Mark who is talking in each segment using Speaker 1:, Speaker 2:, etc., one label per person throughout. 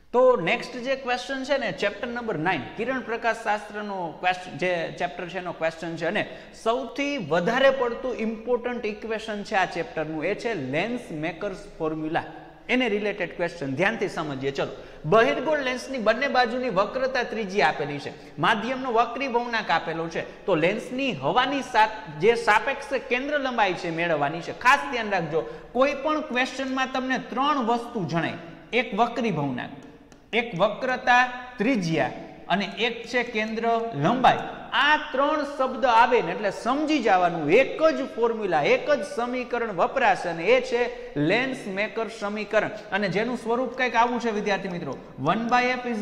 Speaker 1: તો નેક્સ્ટ જે ક્વેશ્ચન છે ને ચેપ્ટર નંબર 9 કિરણ પ્રકાશ શાસ્ત્રનો ક્વેશ્ચન જે ચેપ્ટર છે એનો ક્વેશ્ચન છે અને સૌથી વધારે પડતું ઇમ્પોર્ટન્ટ ઇક્વેશન છે આ ચેપ્ટરનું એ છે લેન્સ મેકર્સ ફોર્મ્યુલા એને રિલેટેડ ક્વેશ્ચન ધ્યાનથી સમજીએ ચલો બહિર્ગોળ લેન્સની બંને બાજુની વક્રતા ત્રિજ્યા આપેલી છે માધ્યમનો વક્રી ભવનાક આપેલો છે તો લેન્સની હવાની જે સાપેક્ષ કેન્દ્ર લંબાઈ છે મેળવવાની છે ખાસ ધ્યાન રાખજો કોઈ પણ ક્વેશ્ચનમાં તમને ત્રણ વસ્તુ જણાય એક વક્રી ભવનાક એક વક્રતા ત્રિજ્યા અને એક છે કેન્દ્ર લંબાઈ આ ત્રણ શબ્દ આવે ને એટલે સમજી જવાનું એક જ ફોર્મ્યુલા એક જ સમીકરણ વપરાશે અને એ છે લેન્સ મેકર સમીકરણ અને જેનું સ્વરૂપ કંઈક આવું છે વિદ્યાર્થી મિત્રો 1/f =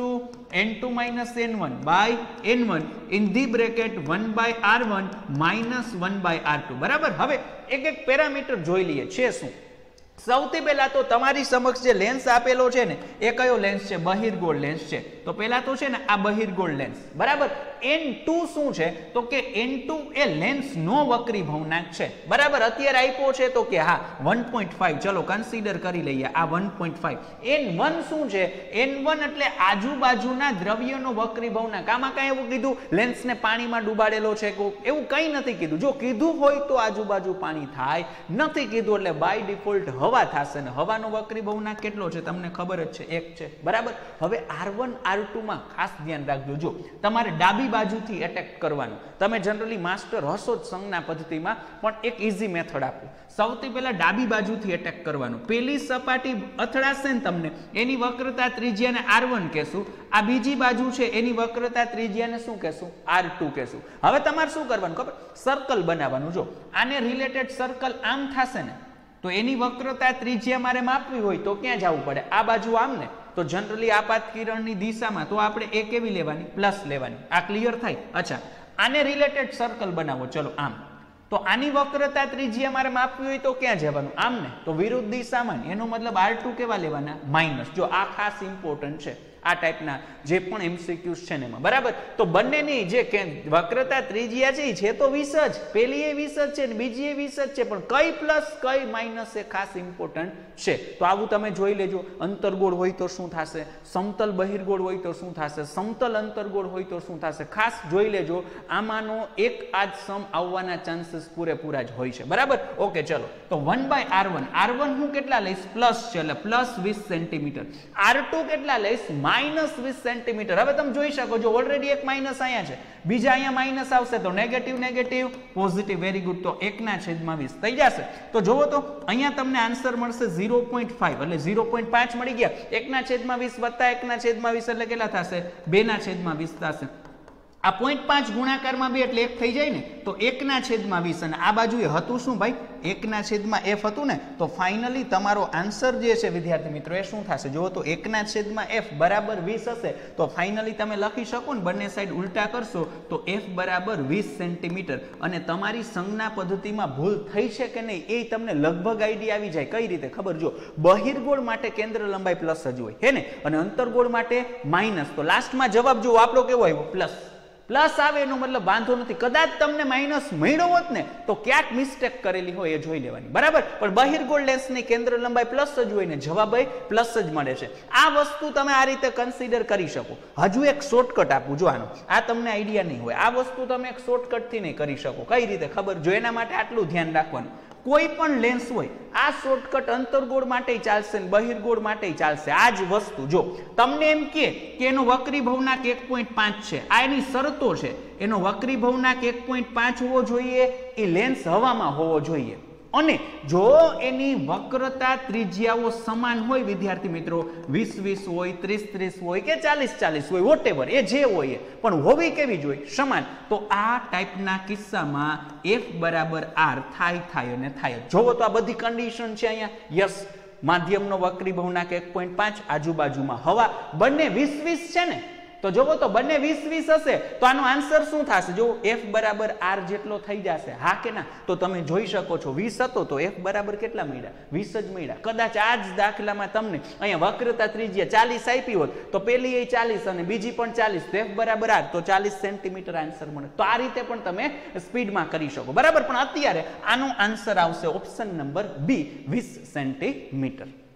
Speaker 1: n2 - n1 / n1 in the bracket 1/r1 - 1/r2 બરાબર હવે એક એક પેરામીટર જોઈ લઈએ છે શું સૌથી પહેલા તો તમારી સમક્ષ જે લેન્સ આપેલો છે ને એ કયો લેન્સ છે બહિર્ગોળ લેન્સ છે તો પહેલા તો છે ને આ બહિર્ગોળ લેન્સ બરાબર n2 શું છે તો કે n2 એ લેન્સ નો વક્રી ભવનાક છે બરાબર અત્યારે આપ્યો છે તો કે હા 1.5 ચલો કન્સિડર કરી લઈએ આ 1.5 n1 શું છે n1 એટલે આજુબાજુના દ્રવ્યનો વક્રી ભવનાક આમાં કઈ એવું કીધું લેન્સને પાણીમાં ડૂબાડેલો છે એવું કંઈ નથી કીધું જો કીધું હોય તો આજુબાજુ પાણી થાય નથી કીધું એટલે બાય ડિફોલ્ટ હવા થશે ને હવાનો વક્રી ભવનાક કેટલો છે તમને ખબર જ છે 1 છે બરાબર હવે r1 r2 માં ખાસ ધ્યાન રાખજો જો તમારે ડાબી બાજુથી એટેક કરવાનું તમે જનરલી માસ્ટર હશો જ સંજ્ઞા પદ્ધતિમાં પણ એક ઈઝી મેથડ આપું સૌથી પહેલા ડાબી બાજુથી એટેક કરવાનું પેલી સપાટી અથડાશે ને તમને એની વક્રતા ત્રિજ્યાને r1 કહેશું આ બીજી બાજુ છે એની વક્રતા ત્રિજ્યાને શું કહેશું r2 કહેશું હવે તમારે શું કરવાનું ખબર સર્કલ બનાવવાનું જો આને રિલેટેડ સર્કલ આમ થશે ને તો એની વક્રતા ત્રિજ્યા મારે માપવી હોય તો ક્યાં જવું પડે આ બાજુ આમ ને તો જનરલી આપાત કિરણની દિશામાં તો આપણે એ કેવી લેવાની પ્લસ લેવાની આ ક્લિયર થાય અચ્છા આને રિલેટેડ સર્કલ બનાવો ચલો આમ તો આની વક્રતા ત્રિજ્યા મારે માપવી હોય તો ક્યાં જવાનું આમ ને તો વિરુદ્ધ દિશામાં એનો મતલબ r2 કેવા લેવાના માઈનસ જો આ ખાસ ઇમ્પોર્ટન્ટ છે આ ટાઈપના જે પણ એમસીક્યુઝ છે ને એમાં બરાબર તો બંનેની જે વક્રતા ત્રિજ્યા છે તો 20 જ પેલી એ 20 જ છે ને બીજી એ 20 જ છે પણ કઈ પ્લસ કઈ માઈનસ એ ખાસ ઇમ્પોર્ટન્ટ છે તો આવું તમે જોઈ લેજો અંતર્ગોળ હોય તો શું થશે સમતલ બહિર્ગોળ હોય તો શું થશે સમતલ અંતર્ગોળ હોય તો શું થશે ખાસ જોઈ લેજો આમાંનો એક આજ સમ આવવાના ચાન્સીસ પૂરેપૂરા જ હોય છે બરાબર ઓકે ચલો તો 1/r1 r1 હું કેટલા લઈશ પ્લસ છે એટલે પ્લસ 20 સેન્ટીમીટર r2 કેટલા લઈશ -20 સેન્ટીમીટર હવે તમે જોઈ શકો છો ઓલરેડી એક માઈનસ અહીંયા છે બીજા અહીંયા માઈનસ આવશે તો negative negative positive very good તો 1/20 થઈ જશે તો જોવો તો અહીંયા તમને આન્સર મળશે 0.5 એટલે 0.5 મળી ગયા 1/20 વત્તા 1/20 એટલે કેટલા થશે 2/20 થશે આ 0.5 ગુણાકારમાં 2 એટલે 1 થઈ જાય ને તો 1/20 અને આ બાજુ એ હતું શું ભાઈ 1/f હતું ને તો ફાઇનલી તમારો આન્સર જે છે વિદ્યાર્થી મિત્રો એ શું થશે જો તો 1/f બરાબર 20 હશે તો ફાઇનલી તમે લખી શકો ને બંને સાઈડ ઉલટા કરશો તો f બરાબર 20 સેન્ટીમીટર અને તમારી સંજ્ઞા પદ્ધતિમાં ભૂલ થઈ છે કે નહીં એ તમને લગભગ આઈડિયા આવી જાય કઈ રીતે ખબર જો બહિર્ગોળ માટે કેન્દ્ર લંબાઈ પ્લસ જ હોય હે ને અને અંતર્ગોળ માટે માઈનસ તો લાસ્ટમાં જવાબ જો આપણો કેવો આવ્યો પ્લસ આવે એનો મતલબ વાંધો નથી કદાચ તમને માઈનસ મળ્યો હોત ને તો ક્યાંક મિસ્ટેક કરેલી હોય એ જોઈ લેવાની બરાબર પણ બહિર્ગોળ લેન્સની કેન્દ્ર લંબાઈ પ્લસ જ હોય ને જવાબ પ્લસ જ મળે છે આ વસ્તુ તમે આ રીતે કન્સિડર કરી શકો હજુ એક શોર્ટકટ આપું જો આનો આ તમને આઈડિયા નહીં હોય આ વસ્તુ તમે એક શોર્ટકટથી નહીં કરી શકો કઈ રીતે ખબર જો એના માટે આટલું ધ્યાન રાખવાનું કોઈ પણ લેન્સ હોય આ શોર્ટકટ અંતર્ગોળ માટે ચાલશે ને બહિર્ગોળ માટે ચાલશે આ જ વસ્તુ જો તમને એમ કે એનો વક્રી ભવનાક 1.5 છે આ એની શરતો છે એનો વક્રી ભવનાક 1.5 હોવો જોઈએ એ લેન્સ હવામાં હોવો જોઈએ અને જો એની વક્રતા ત્રિજ્યાઓ સમાન હોય વિદ્યાર્થી મિત્રો 20-20 હોય 30-30 હોય કે 40-40 હોય વોટેવર એ જે હોય પણ હોવી કેવી જોઈએ સમાન તો આ ટાઈપના કિસ્સામાં f બરાબર r થાય અને થાય જોવો તો આ બધી કન્ડિશન છે અહીંયા યસ માધ્યમનો વક્રી ભવનાક 1.5 આજુબાજુમાં હવા બંને 20-20 છે ને તો જોવો તો બંને 20-20 હશે તો આનો આન્સર શું થશે જો f બરાબર r જેટલો થઈ જશે હા કે ના તો તમે જોઈ શકો છો 20 હતો તો f બરાબર કેટલા મળ્યા 20 જ મળ્યા કદાચ આ જ દાખલામાં તમને અહીંયા વક્રતા ત્રિજ્યા 40 આપી હોત તો પેલી એ 40 અને બીજી પણ 40 તો f બરાબર r તો 40 સેન્ટીમીટર આન્સર મળે તો આ રીતે પણ તમે સ્પીડમાં કરી શકો બરાબર પણ અત્યારે આનો આન્સર આવશે ઓપ્શન નંબર B 20 સેન્ટીમીટર